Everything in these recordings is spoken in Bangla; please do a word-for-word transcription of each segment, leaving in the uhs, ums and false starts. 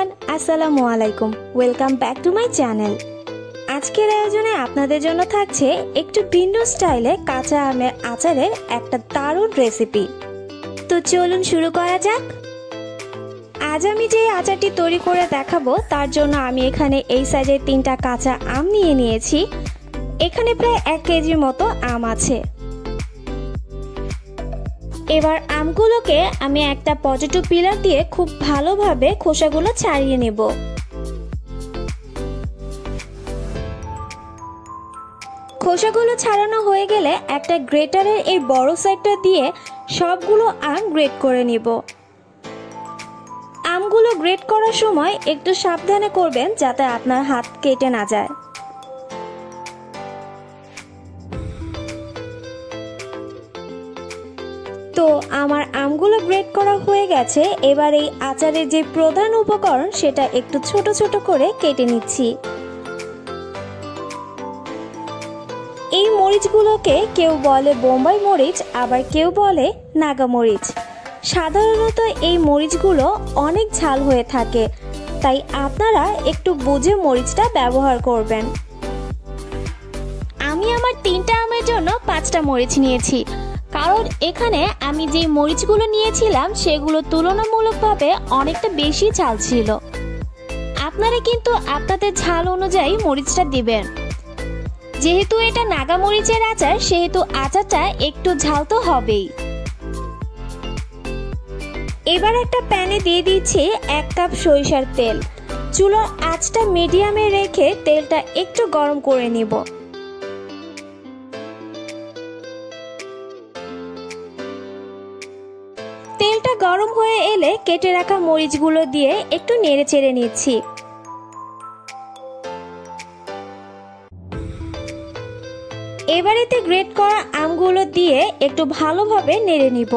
এভরিওয়ান, আসসালামু আলাইকুম। Welcome back to my channel. আজকের আয়োজনে আপনাদের জন্য থাকছে একটু ভিন্ন স্টাইলে কাঁচা আমের আচারের একটা দারুণ রেসিপি। তো চলুন শুরু করা যাক। আজ আমি যে আচারটি তৈরি করে দেখাবো তার জন্য আমি এখানে এই সাইজের তিনটা কাঁচা আম নিয়ে নিয়েছি। এখানে প্রায় এক কেজির মতো আম আছে। এবার আমগুলোকে আমি একটা পটেটো পিলার দিয়ে খুব ভালোভাবে খোসাগুলো ছাড়িয়ে নেব। খোসাগুলো ছাড়ানো হয়ে গেলে একটা গ্রেটারের এই বড় সাইডটা দিয়ে সবগুলো আম গ্রেট করে নিব। আমগুলো গ্রেট করার সময় একটু সাবধানে করবেন যাতে আপনার হাত কেটে না যায়। তো আমার আমগুলো গ্রেট করা হয়ে গেছে। এবার এই আচারের যে প্রধান উপকরণ সেটা একটু ছোট ছোট করে কেটে নিচ্ছি। এই মরিচগুলোকে কেউ বলে বোম্বাই মরিচ, আবার কেউ বলে নাগা মরিচ। সাধারণত এই মরিচগুলো অনেক ঝাল হয়ে থাকে, তাই আপনারা একটু বুঝে মরিচটা ব্যবহার করবেন। আমি আমার তিনটা আমের জন্য পাঁচটা মরিচ নিয়েছি, কারণ এখানে আমি যে মরিচগুলো নিয়েছিলাম সেগুলো তুলনামূলকভাবে অনেকটা বেশি ঝাল ছিল। আপনারা কিন্তু আপনাদের ঝাল অনুযায়ী মরিচটা দিবেন। যেহেতু এটা নাগা মরিচের আচার, সেহেতু আচারটা একটু ঝাল তো হবেই। এবার একটা প্যানে দিয়ে দিচ্ছি এক কাপ সরিষার তেল। চুলার আঁচটা মিডিয়ামে রেখে তেলটা একটু গরম করে নিব। তেলটা গরম হয়ে এলে কেটে রাখা মরিচগুলো দিয়ে একটু নেড়ে চেড়ে নিচ্ছি। এবারেতে গ্রেট করা আমগুলো দিয়ে একটু ভালোভাবে নেড়ে নিব।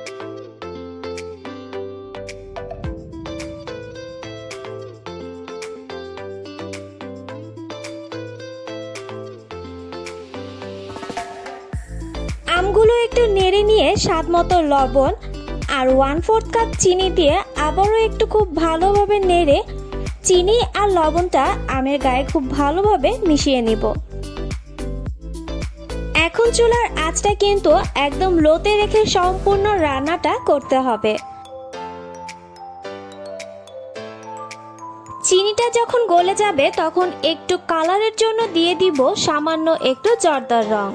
আমগুলো একটু নেড়ে নিয়ে স্বাদ মতো লবণ আর ওয়ান ফোর্থ কাপ চিনি দিয়ে আবারও একটু খুব ভালোভাবে নেড়ে চিনি আর লবণটা আমের গায়ে খুব ভালোভাবে মিশিয়ে নিব। এখন চুলার আঁচটা কিন্তু একদম লোতে রেখে সম্পূর্ণ রান্নাটা করতে হবে। চিনিটা যখন গলে যাবে তখন একটু কালারের জন্য দিয়ে দিব সামান্য একটু জর্দার রং।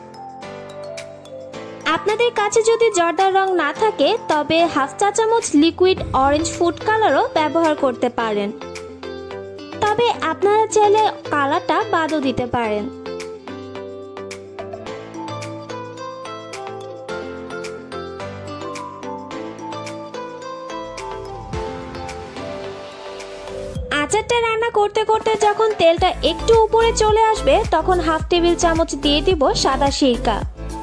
আপনাদের কাছে যদি জর্দার রং না থাকে তবে হাফ চা চামচ লিকুইড অরেঞ্জ ফুড কালারও ব্যবহার করতে পারেন, তবে আপনারা চাইলে কালারটা বাদও দিতে পারেন। আচারটা রান্না করতে করতে যখন তেলটা একটু উপরে চলে আসবে তখন হাফ টেবিল চামচ দিয়ে দিব সাদা সিরকা।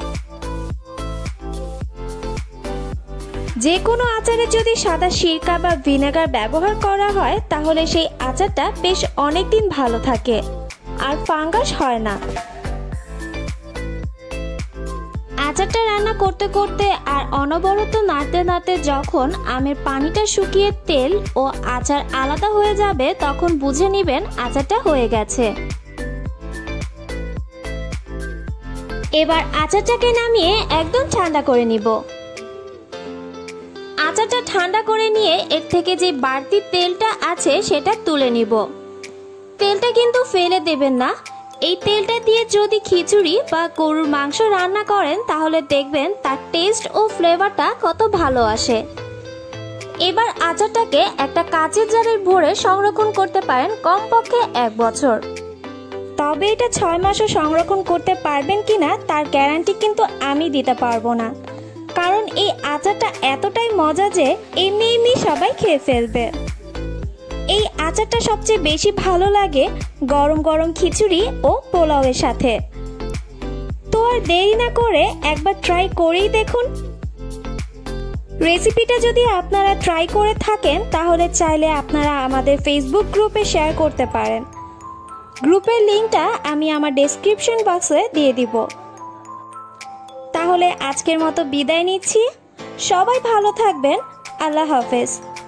যে কোনো আচারে যদি সাদা সিরকা বা ভিনেগার ব্যবহার করা হয় তাহলে সেই আচারটা বেশ অনেকদিন ভালো থাকে আর ফাঙ্গাস হয় না। আচারটা রান্না করতে করতে আর অনবরত নাড়তে নাড়তে যখন আমের পানিটা শুকিয়ে তেল ও আচার আলাদা হয়ে যাবে তখন বুঝে নেবেন আচারটা হয়ে গেছে। এবার আচারটাকে নামিয়ে একদম ঠান্ডা করে নিব। আচারটা ঠান্ডা করে নিয়ে এর থেকে যে বাড়তি তেলটা আছে সেটা তুলে নিব। তেলটা কিন্তু ফেলে দেবেন না। এই তেলটা দিয়ে যদি খিচুড়ি বা গরুর মাংস রান্না করেন তাহলে দেখবেন তার টেস্ট ও ফ্লেভারটা কত ভালো আসে। এবার আচারটাকে একটা কাঁচের জারে ভরে সংরক্ষণ করতে পারেন কমপক্ষে এক বছর। তবে এটা ছয় মাসও সংরক্ষণ করতে পারবেন কিনা তার গ্যারান্টি কিন্তু আমি দিতে পারবো না, কারণ এই আচারটা এতটাই মজা যে এমনি এমনি সবাই খেয়ে ফেলবে। এই আচারটা সবচেয়ে বেশি ভালো লাগে গরম গরম খিচুড়ি ও পোলাওয়ের সাথে। তো আর দেরি না করে একবার ট্রাই করেই দেখুন। রেসিপিটা যদি আপনারা ট্রাই করে থাকেন তাহলে চাইলে আপনারা আমাদের ফেসবুক গ্রুপে শেয়ার করতে পারেন। গ্রুপের লিঙ্কটা আমি আমার ডেসক্রিপশন বক্সে দিয়ে দিব। তাহলে আজকের মতো বিদায় নিচ্ছি। সবাই ভালো থাকবেন। আল্লাহ হাফেজ।